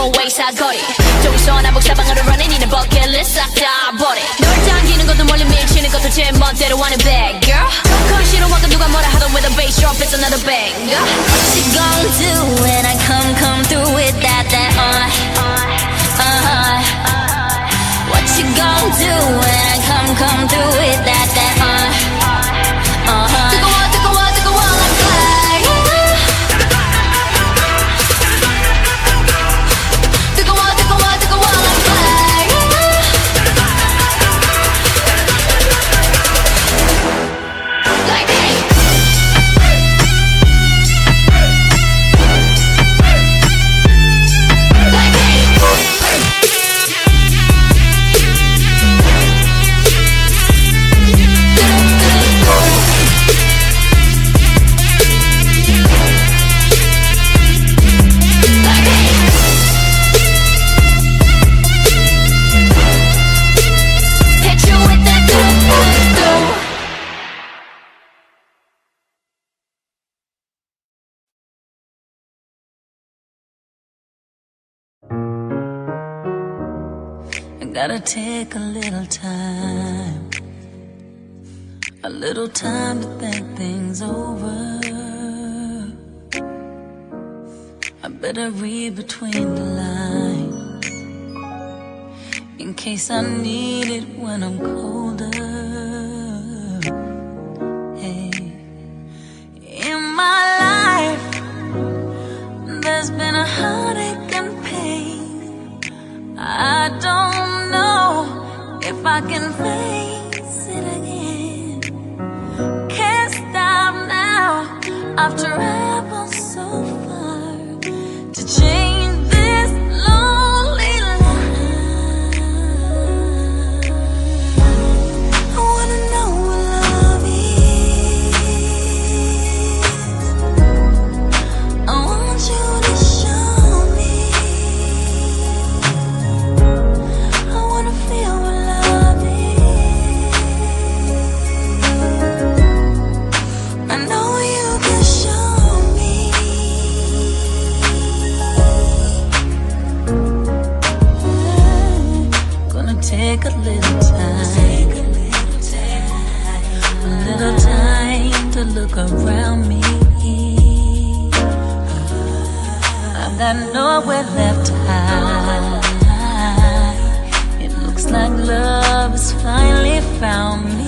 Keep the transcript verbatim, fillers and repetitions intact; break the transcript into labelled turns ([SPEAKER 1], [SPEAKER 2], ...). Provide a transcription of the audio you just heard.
[SPEAKER 1] four-way 사거리 저기서 남북 사방으로 running 이는 버킷리스트 싹 다 버리 널 당기는 것도 멀리 미치는 것도 제 멋대로 하는 bad girl 건 싫어하고 누가 뭐라 하던 with a bass drop it's another banger. What you gon' do when I come come through with that that uh uh What you gon' do when I come come through with that that uh uh 뜨거워 뜨거워 뜨거워 like fire 뜨거워 뜨거워 뜨거워 like fire like hey like hey
[SPEAKER 2] Gotta take a little time, a little time to think things over. I better read between the lines, in case I need it when I'm colder. Hey, in my life, there's been a heartache and pain. I don't know if I can face it again. Can't stop now. I've traveled so far to change this lonely life. I wanna know what love is. I want you to show me. I wanna feel what love is. I know you can show me. Gonna take a little time, a little time to look around me. I've got nowhere left to hide. It looks like love has finally found me.